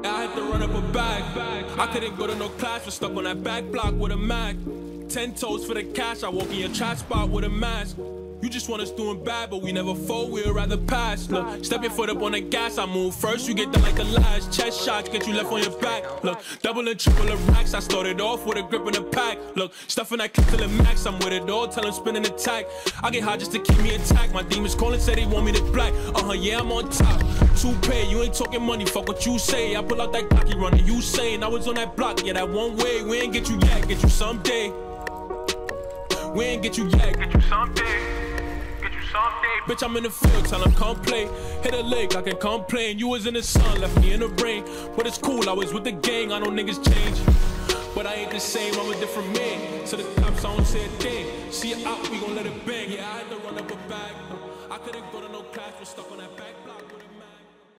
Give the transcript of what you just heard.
I had to run up a bag. I couldn't go to no class, was stuck on that back block with a Mac. 10 toes for the cash, I walk in your trap spot with a mask. You just want us doing bad, but we never fold, we'd rather pass. Look, step your foot up on the gas, I move first, you get done like the last. Chest shots get you left on your back. Look, double and triple the racks, I started off with a grip in the pack. Look, stuffing that clip to the max, I'm with it all, tell them spin an attack. I get high just to keep me intact, my demons calling, say they want me to black. Yeah, I'm on top. 2Pay, you ain't talking money, fuck what you say. I pull out that Glocky running, you saying I was on that block, yeah, that one way. We ain't get you yet, get you someday. We ain't get you yet, get you someday. Bitch, I'm in the field, tell them come play. Hit a leg, I can complain. You was in the sun, left me in the rain. But it's cool, I was with the gang, I know niggas change. But I ain't the same, I'm a different man. To the cops, I don't say a thing. See it out, we gon' let it bang. Yeah, I had to run up a bag. I couldn't go to no class, was stuck on that back block.